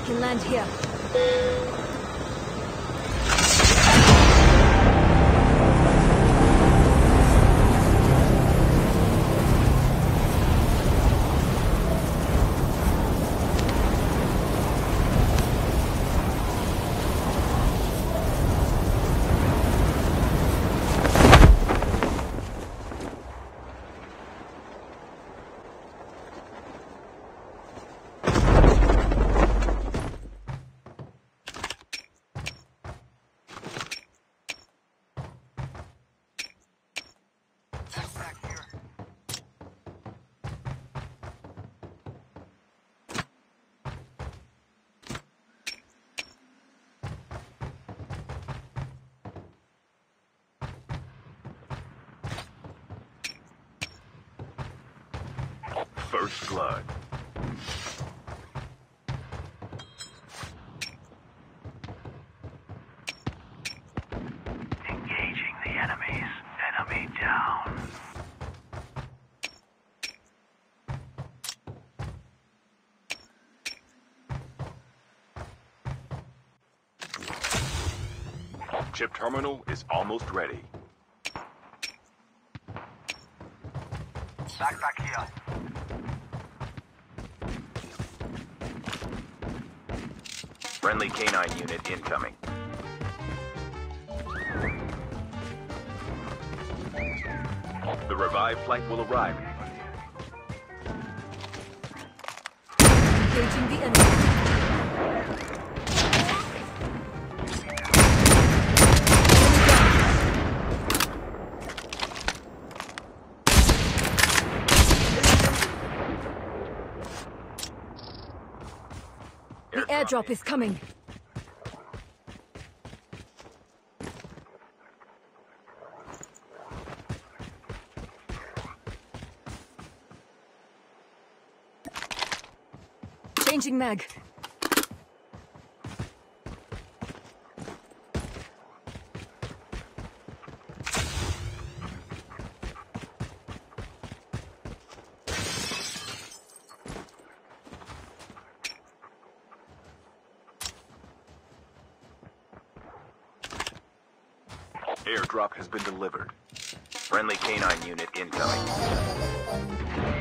can land here. First blood. Engaging the enemies. Enemy down. Chip terminal is almost ready. Backpack here. Friendly canine unit incoming. The revived flight will arrive. Engaging the enemy. The airdrop is coming. Changing mag. Airdrop has been delivered. Friendly canine unit incoming.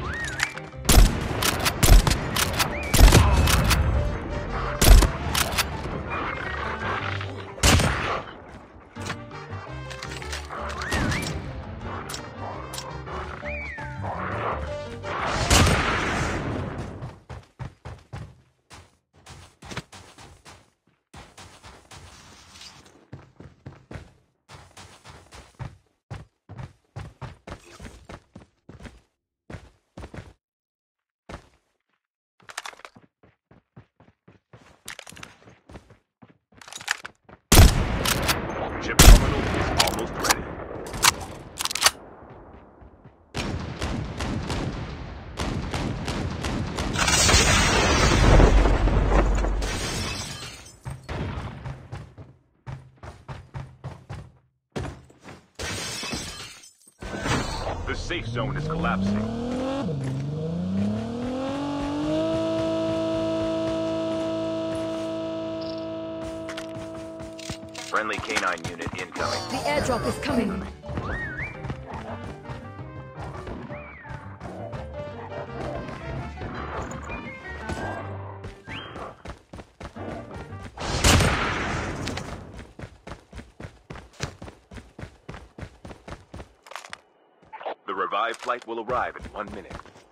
Chip terminal is almost ready. The safe zone is collapsing. Friendly canine unit incoming. The airdrop is coming. The revived flight will arrive in 1 minute.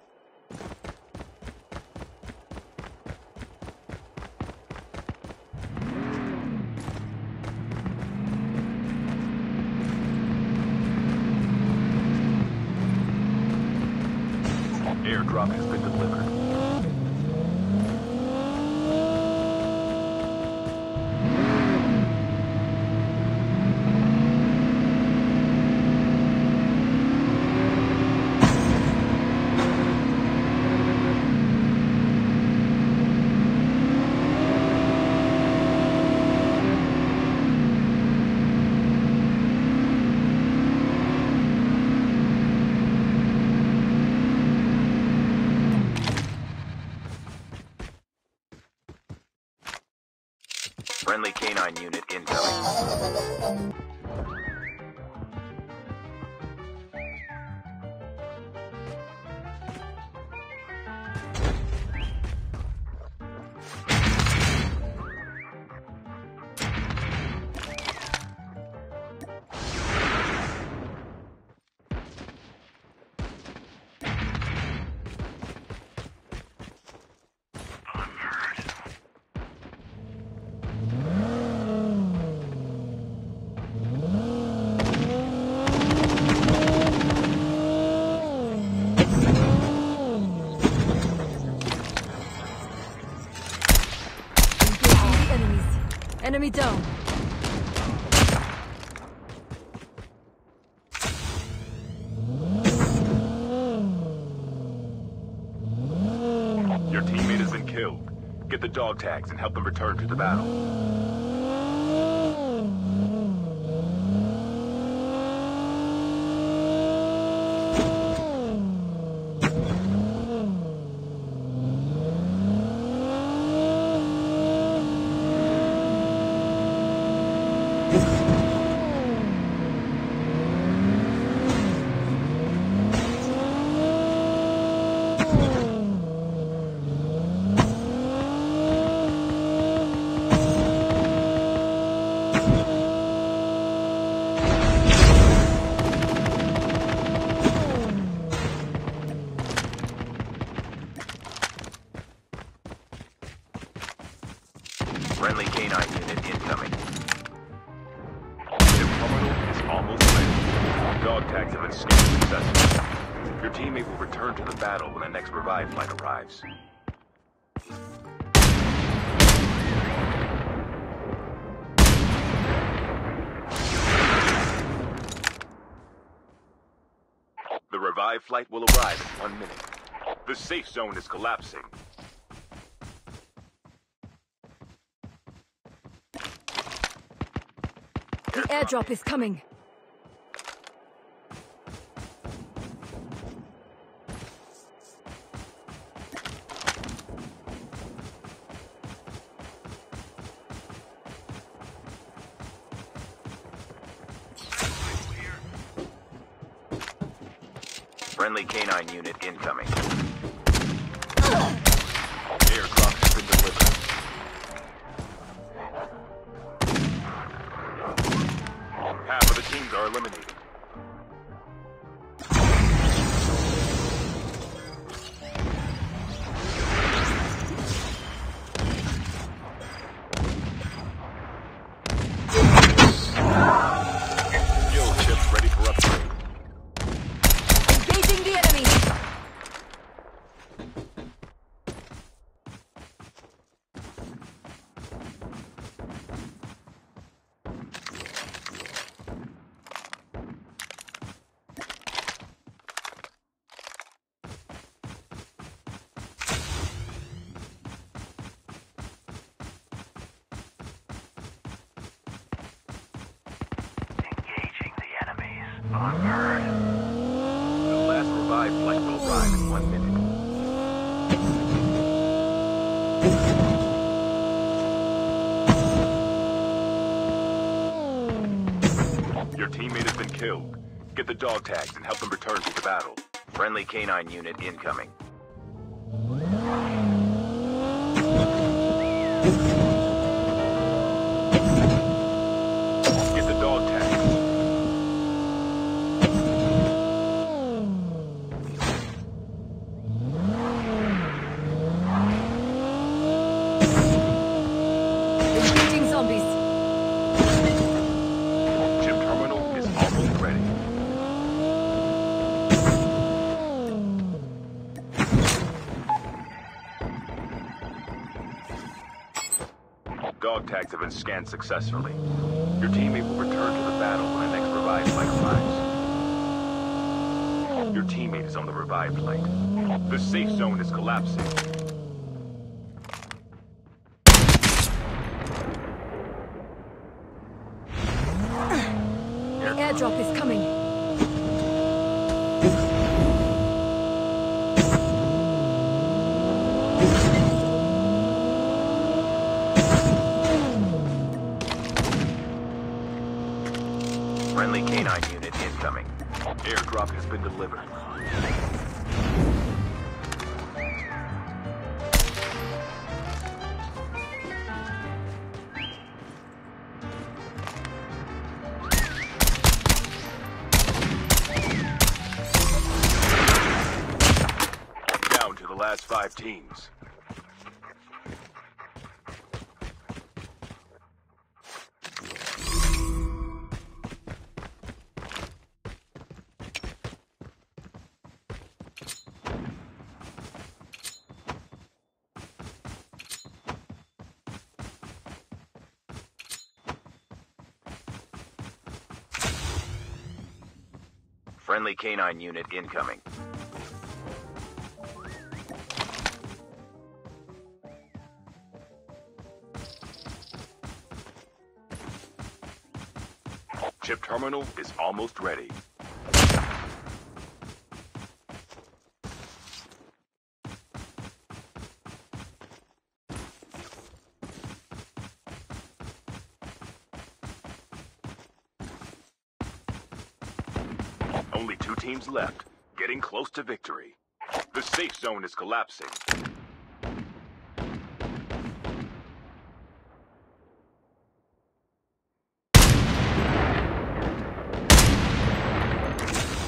Airdrop has been delivered. Friendly canine unit incoming. Enemy down. Your teammate has been killed. Get the dog tags and help them return to the battle. Friendly canine unit incoming. Chip terminal is almost ready. Dog tags have been scanned successfully. Your teammate will return to the battle when the next revive flight arrives. The revive flight will arrive in 1 minute. The safe zone is collapsing. The airdrop is coming. Friendly canine unit incoming. Airdrop has been delivered. Half of the teams are eliminated. Skill chips ready for upgrade. Engaging the enemy. Engaging the enemies. On bird. The last revive flight will arrive in 1 minute. Your teammate has been killed. Get the dog tags and help them return to the battle. Friendly canine unit incoming. Get the dog tags. Engaging zombies. Chip terminal is almost ready. Dog tags have been scanned successfully. Your teammate will return to the battle when the next revive flight arrives. Your teammate is on the revive flight. The safe zone is collapsing. The airdrop is coming. airdrop has been delivered. Down to the last 5 teams. Friendly canine unit incoming. Chip terminal is almost ready. Only 2 teams left, getting close to victory. The safe zone is collapsing.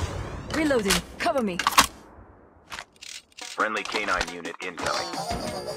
Reloading. Cover me. Friendly canine unit incoming.